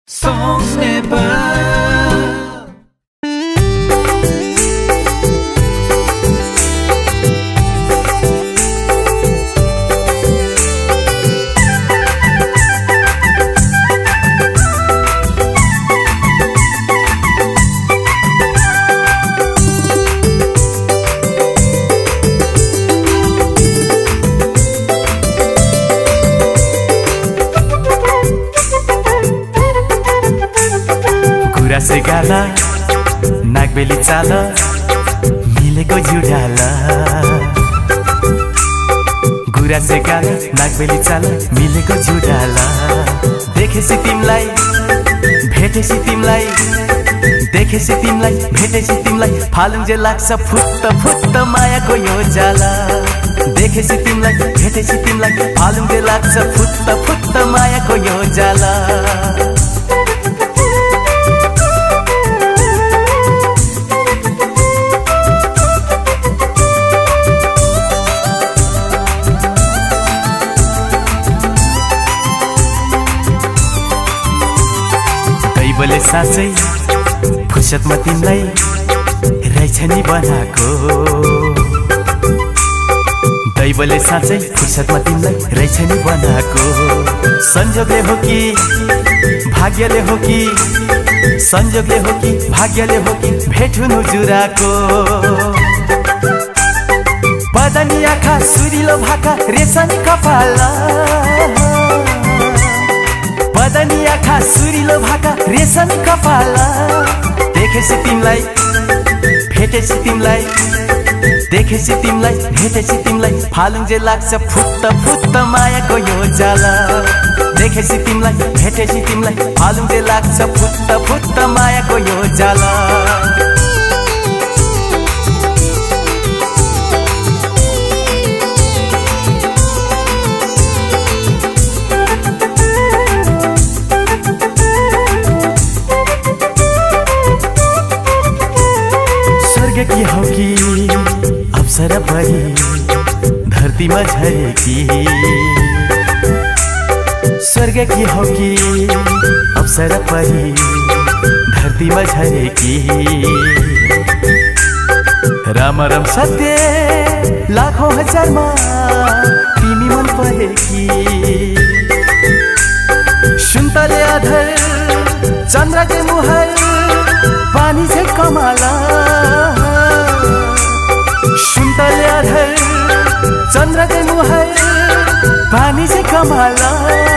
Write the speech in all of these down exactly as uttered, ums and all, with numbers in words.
Songs never से गाला नागबेली चाल मिलेको जुडाला गुरा से गाला नागबेली चाल मिलेको जुडाला देखेसी तिमलाई भेटेसी तिमलाई देखेसी तिमलाई भेटेसी तिमलाई फालुन्जे लाग्छ फुत्त फुत्त मायाको यो जाला देखेसी तिमलाई भेटेसी तिमलाई फालुन्जे लाग्छ फुत्त फुत्त मायाको यो जाला बोले साँच्चै फुर्सदमा तिमीलाई रहेछ नि बनाएको दैवले साँच्चै फुर्सदमा तिमीलाई रहेछ नि बनाएको संजोगले हो कि भाग्यले हो कि संजोगले हो कि भाग्यले हो कि भेट हुनु जुराको बदनी आँखा सुरिलो भाका रेशमी कपाला बदनी आँखा सुरिलो भाका रेशमी कपाला देखेसी तिमलाई भेटेसी तिमलाई देखेसी तिमलाई भेटेसी तिमलाई फालुन्जे लाग्छ फुत्त फुत्त मायाको यो जाला देखेसी तिमलाई भेटेसी तिमलाई फालुन्जे लाग्छ फुत्त फुत्त मायाको यो जाला की हो कि अप्सरा परी धरती में झरेकी स्वर्ग की हो कि अप्सरा परी धरती में झरेकी राम राम सत्य लाखों हजार मा तिमी मन परेकी सुन्तले आधर चन्द्र के मुहार पानी से कमाला सुन्तले आधर चन्द्र के मुहार पानी से कमाला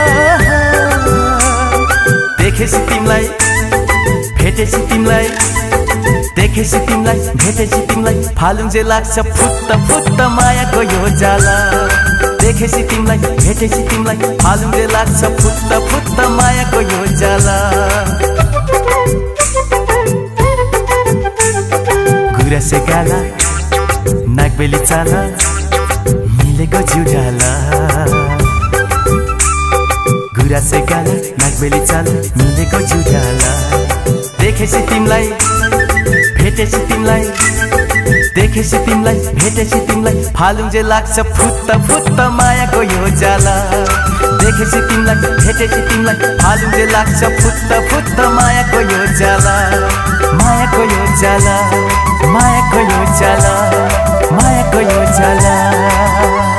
देखेसी तिमलाई भेटेसी तिमलाई देखेसी तिमलाई भेटेसी तिमलाई फालुन्जे लाग्छ फुत्त फुत्त मायाको यो जाला देखेसी तिमलाई भेटेसी तिमलाई फालुन्जे लाग्छ फुत्त फुत्त मायाको यो जाला गुरा से गाला नागबेली चाल मिलेको जुडाला गुरा से गाला नागबेली चाल मिलेको जुडाला देखेसी तिमलाई भेटेसी तिमलाई देखेसी तिमलाई भेटेसी तिमलाई फालुन्जे लाग्छ फुत्त फुत्त मायाको यो जाला देखेसी तिमलाई भेटेसी तिमलाई फालुन्जे लाग्छ फुत्त फुत्त मायाको यो जाला मायाको यो जाला मायाको यो जाला मायाको यो जाला